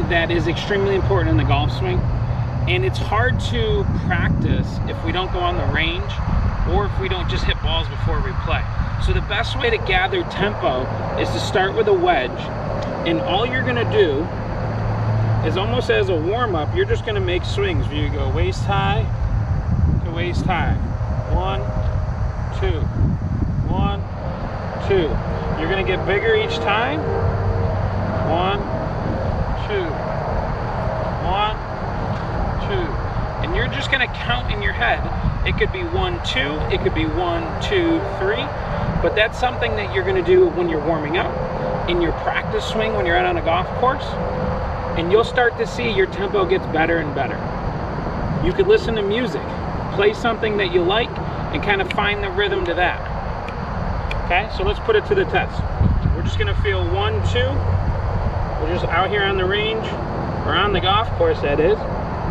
that is extremely important in the golf swing, and it's hard to practice if we don't go on the range or if we don't just hit balls before we play. So the best way to gather tempo is to start with a wedge, and all you're going to do is, almost as a warm-up, you're just going to make swings where you go waist high to waist high. 1, 2, 1, 2. You're going to get bigger each time. 1, 2, 1, 2. And you're just going to count in your head. It could be 1, 2. It could be 1, 2, 3. But that's something that you're going to do when you're warming up, in your practice swing when you're out on a golf course. And you'll start to see your tempo gets better and better. You could listen to music, play something that you like, and kind of find the rhythm to that. Okay, so let's put it to the test. We're just gonna feel 1, 2. We're just out here on the range, or on the golf course, that is.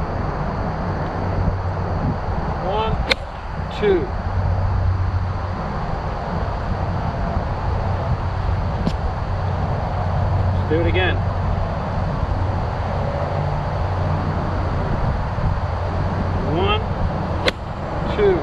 1, 2. Let's do it again. 1, 2.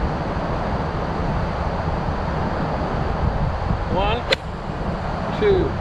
1, 2.